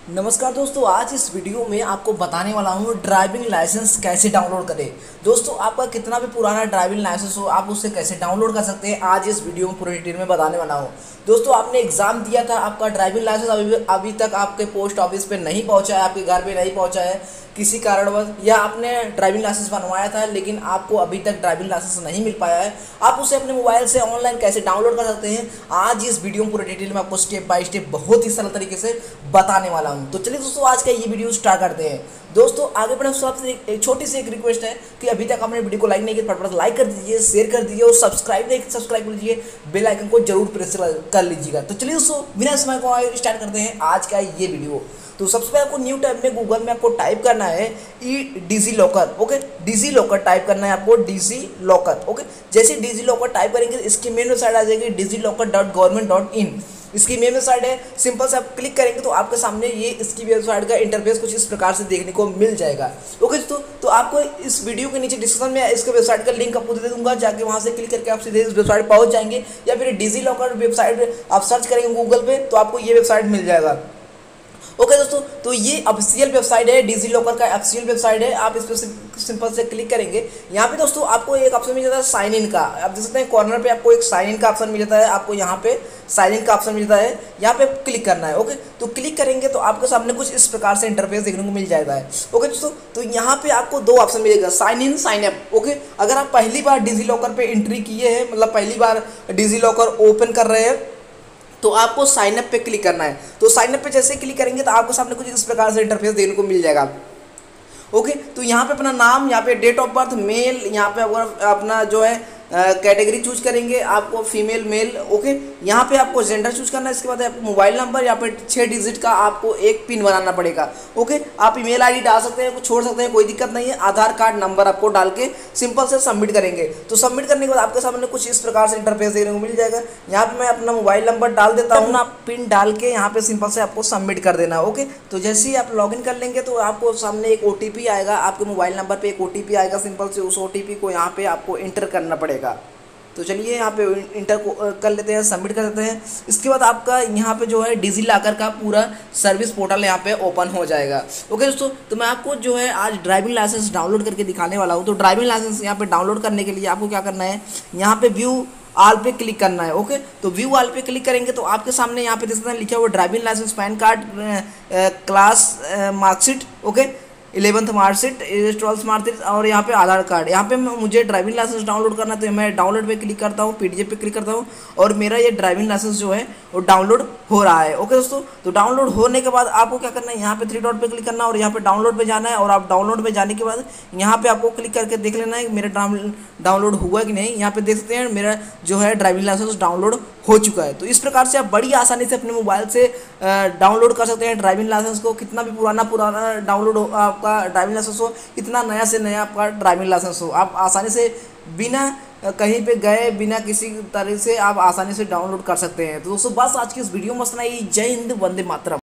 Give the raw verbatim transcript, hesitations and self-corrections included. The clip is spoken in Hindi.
नमस्कार दोस्तों, आज इस वीडियो में आपको बताने वाला हूँ ड्राइविंग लाइसेंस कैसे डाउनलोड करें। दोस्तों, आपका कितना भी पुराना ड्राइविंग लाइसेंस हो, आप उससे कैसे डाउनलोड कर सकते हैं, आज इस वीडियो में पूरे डिटेल में बताने वाला हूँ। दोस्तों, आपने एग्जाम दिया था, आपका ड्राइविंग लाइसेंस अभी अभी तक आपके पोस्ट ऑफिस पे नहीं पहुँचा है, आपके घर पे नहीं पहुँचा है किसी कारणवश, या आपने ड्राइविंग लाइसेंस बनवाया था लेकिन आपको अभी तक ड्राइविंग लाइसेंस नहीं मिल पाया है, आप उसे अपने मोबाइल से ऑनलाइन कैसे डाउनलोड कर सकते हैं, आज इस वीडियो में पूरे डिटेल में आपको स्टेप बाय स्टेप बहुत ही सरल तरीके से बताने वाला हूं। तो चलिए दोस्तों, आज का ये वीडियो स्टार्ट करते हैं। दोस्तों, आगे बढ़ने से आपसे एक छोटी सी एक रिक्वेस्ट है कि अभी तक आपने वीडियो को लाइक नहीं किया, फटाफट लाइक कर दीजिए, शेयर कर दीजिए और सब्सक्राइब नहीं सब्सक्राइब कर लीजिए, बेल आइकन को जरूर प्रेस कर लीजिएगा। तो चलिए दोस्तों, बिना समय को स्टार्ट करते हैं आज का ये वीडियो। तो सबसे पहले आपको न्यू टैब में गूगल में आपको टाइप करना है e DigiLocker. Okay, DigiLocker type करना है आपको, डिजी लॉकर। ओके, जैसे डिजी लॉकर टाइप करेंगे इसकी मेन वेबसाइट आ जाएगी DigiLocker dot government dot in. इसकी मेन वेबसाइट है, सिंपल से आप क्लिक करेंगे तो आपके सामने ये इसकी वेबसाइट का इंटरफेस कुछ इस प्रकार से देखने को मिल जाएगा। ओके दोस्तों, तो आपको इस वीडियो के नीचे डिस्क्रिप्शन में इसके वेबसाइट का लिंक आपको दे दूंगा, जाके वहां से क्लिक करके आप सीधे इस वेबसाइट पहुंच जाएंगे, या फिर डिजी लॉकर वेबसाइट आप सर्च करेंगे गूगल पे तो आपको ये वेबसाइट मिल जाएगा। ओके okay, दोस्तों, तो ये ऑफिशियल वेबसाइट है, डिजी लॉकर का ऑफिशियल वेबसाइट है। आप इस पर सिंपल से क्लिक करेंगे, यहाँ पे दोस्तों आपको एक ऑप्शन मिल जाता है साइन इन का। आप देख सकते हैं कॉर्नर पे आपको एक साइन इन का ऑप्शन मिल जाता है, आपको यहाँ पे साइन इन का ऑप्शन मिलता है, यहाँ पे क्लिक करना है। ओके, तो क्लिक करेंगे तो आपके सामने कुछ इस प्रकार से इंटरफेस देखने को मिल जाएगा है। ओके दोस्तों, तो यहाँ पे आपको दो ऑप्शन मिलेगा, sign in, sign up. Okay, अगर आप पहली बार डिजी लॉकर पे एंट्री किए हैं, मतलब पहली बार डिजी लॉकर ओपन कर रहे हैं, तो आपको साइन अप पे क्लिक करना है। तो साइन अप पे जैसे क्लिक करेंगे तो आपको सामने कुछ इस प्रकार से इंटरफेस देखने को मिल जाएगा। ओके, तो यहाँ पे अपना नाम, यहाँ पे डेट ऑफ बर्थ मेल, यहाँ पे अपना जो है कैटेगरी चूज करेंगे, आपको फीमेल मेल। ओके, यहाँ पे आपको जेंडर चूज करना है। इसके बाद आपको मोबाइल नंबर, यहाँ पे छः डिजिट का आपको एक पिन बनाना पड़ेगा। ओके, आप ईमेल आईडी डाल सकते हैं, छोड़ सकते हैं, कोई दिक्कत नहीं है। आधार कार्ड नंबर आपको डाल के सिंपल से सबमिट करेंगे। तो सबमिट करने के बाद आपके सामने कुछ इस प्रकार से इंटरफेस देखने को मिल जाएगा। यहाँ पे मैं अपना मोबाइल नंबर डाल देता हूँ, अपना पिन डाल के यहाँ पे सिंपल से आपको सबमिट कर देना। ओके, तो जैसे ही आप लॉगिन कर लेंगे तो आपको सामने एक ओटीपी आएगा, आपके मोबाइल नंबर पे एक ओटीपी आएगा। सिंपल से उस ओटीपी को यहाँ पे आपको इंटर करना पड़ेगा। तो चलिए यहाँ पे इंटर कर लेते हैं, सबमिट कर देते हैं। इसके बाद आपका यहाँ पे जो है डिजी लॉकर का पूरा सर्विस पोर्टल यहाँ पे ओपन हो जाएगा। ओके दोस्तों, तो मैं आपको जो है आज ड्राइविंग लाइसेंस डाउनलोड करके दिखाने वाला हूँ। तो ड्राइविंग लाइसेंस यहाँ पे डाउनलोड करने के लिए आपको क्या करना है, यहाँ पे व्यू आल पे क्लिक करना है। ओके, तो व्यू आल पे क्लिक करेंगे तो आपके सामने यहाँ पे देख सकते हैं लिखा हुआ driving licence, PAN card, class marksheet, okay, eleventh marksheet, twelfth marksheet और यहाँ पे आधार कार्ड। यहाँ पे मुझे ड्राइविंग लाइसेंस डाउनलोड करना है तो मैं डाउनलोड पे क्लिक करता हूँ, पीडीएफ पे क्लिक करता हूँ और मेरा ये ड्राइविंग लाइसेंस जो है वो डाउनलोड हो रहा है। ओके दोस्तों, तो डाउनलोड होने के बाद आपको क्या करना है, यहाँ पे थ्री डॉट पे क्लिक करना है और यहाँ पे डाउनलोड पे जाना है। और आप डाउनलोड पे जाने के बाद यहाँ पे आपको क्लिक करके देख लेना है मेरा डाउनलोड हुआ कि नहीं। यहाँ पे देख सकते हैं मेरा जो है ड्राइविंग लाइसेंस डाउनलोड हो चुका है। तो इस प्रकार से आप बड़ी आसानी से अपने मोबाइल से डाउनलोड कर सकते हैं ड्राइविंग लाइसेंस को। कितना भी पुराना पुराना डाउनलोड हो आपका ड्राइविंग लाइसेंस हो, इतना नया से नया आपका ड्राइविंग लाइसेंस हो, आप आसानी से बिना कहीं पे गए, बिना किसी तरह से आप आसानी से डाउनलोड कर सकते हैं। तो दोस्तों, बस आज की इस वीडियो में इतना ही। जय हिंद, वंदे मातरम।